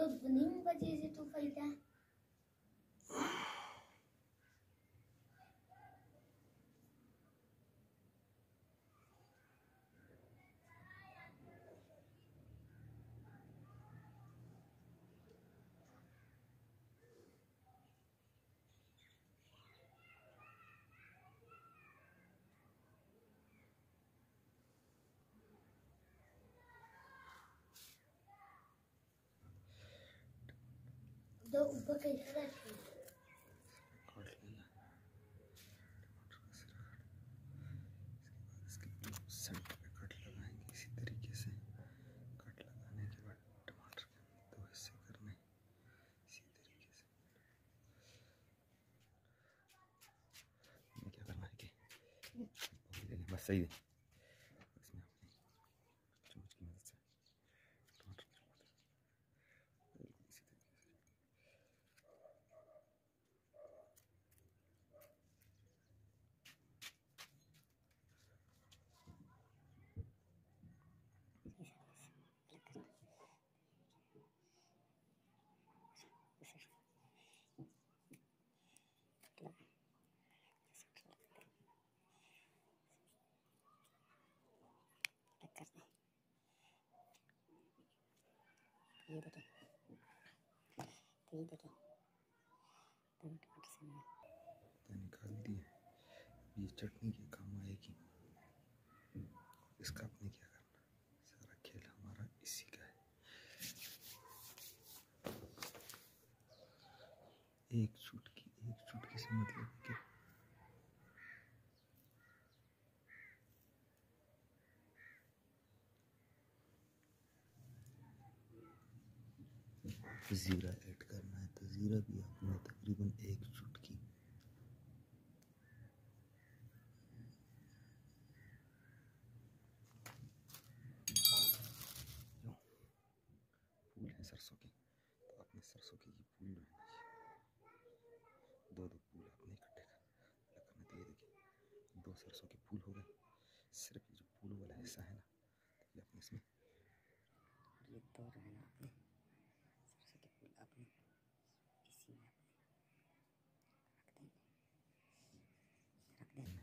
नहीं बजे से तू फलता है। दो ऊपर कैसे रखी सेंटर पे कट लगाएंगे इसी तरीके से। कट लगाने के बाद टमाटर के दो हिस्से करने इसी तरीके से। क्या करना है कि बस सही है। इसमें अपनी चम्मच की मदद से टमाटर इसी ये देखिए टमाटर से निकाल दिए। ये चटनी के काम आएगी। इसका आपने क्या करना, सारा खेल हमारा इसी का है। एक चुटकी से मतलब कि ज़ीरा ऐड करना है, तो ज़ीरा भी आपने तकरीबन एक चुटकी। फूल है सरसों के, तो आपने सरसों के ये फूल जो है ना, दो फूल आपने इकट्ठे करना। तो ये देखिए 2 सरसों के फूल हो गए। सिर्फ ये जो फूल वाला हिस्सा है ना, तो ये आपने इसमें ये तो रहना आपने सरसों के फूल आपने इसी में रख देंगे।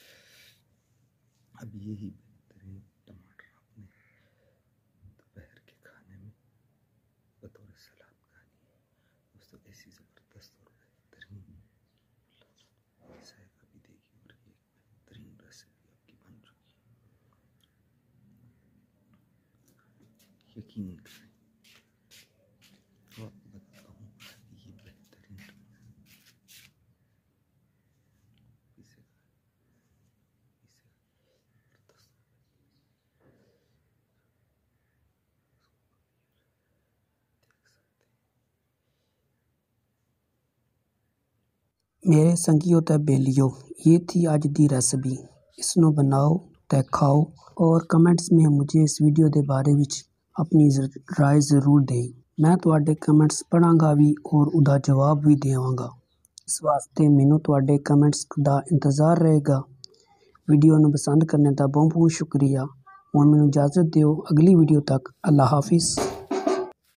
अब यही बेहतरीन टमाटर आपने दोपहर के खाने में बतौर सलाद खानी है दोस्तों। ऐसी ज़बरदस्त और बेहतरीन जायका भी देगी और ये बेहतरीन रेसिपी आपकी बन चुकी है, यकीन करें। तो बताता हूँ ये बेहतरीन मेरे संगियों ते बेलियो, ये थी अज दी रेसिपी। इसनों बनाओ ते खाओ और कमेंट्स में मुझे इस वीडियो के बारे विच अपनी राय ज़रूर दें। मैं तुहाडे कमेंट्स पढ़ांगा भी और उदा जवाब भी देवांगा। इस वास्ते मैनूं तुहाडे कमेंट्स दा इंतज़ार रहेगा। वीडियो नूं पसंद करने दा बहुत बहुत शुक्रिया। हुण मैनूं इजाज़त दिओ, अगली वीडियो तक अल्लाह हाफिज़।